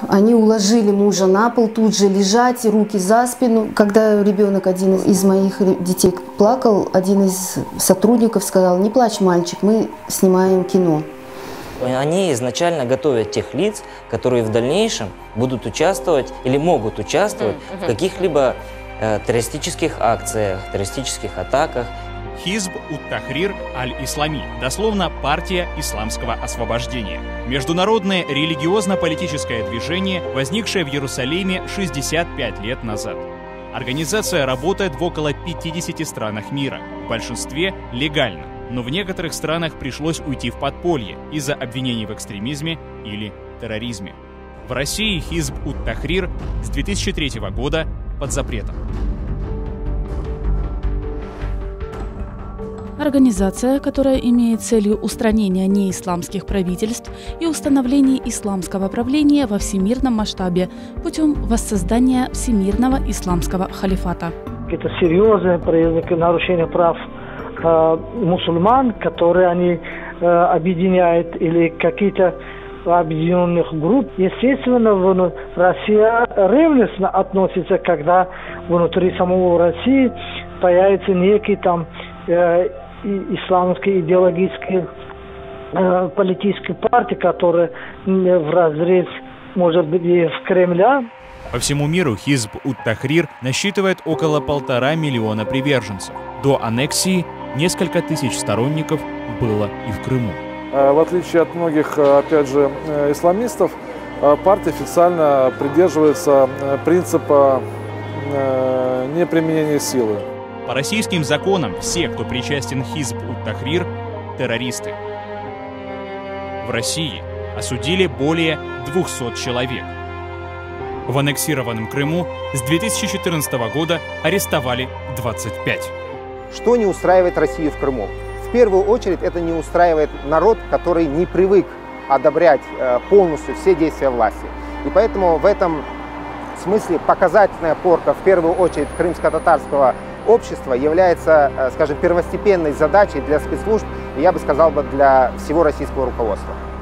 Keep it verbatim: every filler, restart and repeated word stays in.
Они уложили мужа на пол, тут же лежать, руки за спину. Когда ребенок, один из моих детей, плакал, один из сотрудников сказал: не плачь, мальчик, мы снимаем кино. Они изначально готовят тех лиц, которые в дальнейшем будут участвовать или могут участвовать mm-hmm. в каких-либо э, террористических акциях, террористических атаках. Хизб ут-Тахрир аль-Ислами, дословно «Партия исламского освобождения». Международное религиозно-политическое движение, возникшее в Иерусалиме шестьдесят пять лет назад. Организация работает в около пятидесяти странах мира, в большинстве легально, но в некоторых странах пришлось уйти в подполье из-за обвинений в экстремизме или терроризме. В России Хизб ут-Тахрир с две тысячи третьего года под запретом. Организация, которая имеет целью устранения неисламских правительств и установление исламского правления во всемирном масштабе путем воссоздания всемирного исламского халифата. Это серьезные признаки нарушения прав э, мусульман, которые они э, объединяют, или какие-то объединенных групп. Естественно, Россия ревностно относится, когда внутри самого России появится некий там э, исламские идеологические э, политические партии, которые в разрез, может быть, и в Кремля. По всему миру Хизб ут-Тахрир насчитывает около полтора миллиона приверженцев. До аннексии несколько тысяч сторонников было и в Крыму. В отличие от многих, опять же, исламистов, партия официально придерживается принципа неприменения силы. По российским законам все, кто причастен Хизб ут-Тахрир, террористы. В России осудили более двухсот человек. В аннексированном Крыму с две тысячи четырнадцатого года арестовали двадцать пять. Что не устраивает Россию в Крыму? В первую очередь это не устраивает народ, который не привык одобрять полностью все действия власти. И поэтому в этом смысле показательная порка в первую очередь крымско-татарского общества является, скажем, первостепенной задачей для спецслужб, и я бы сказал, бы для всего российского руководства.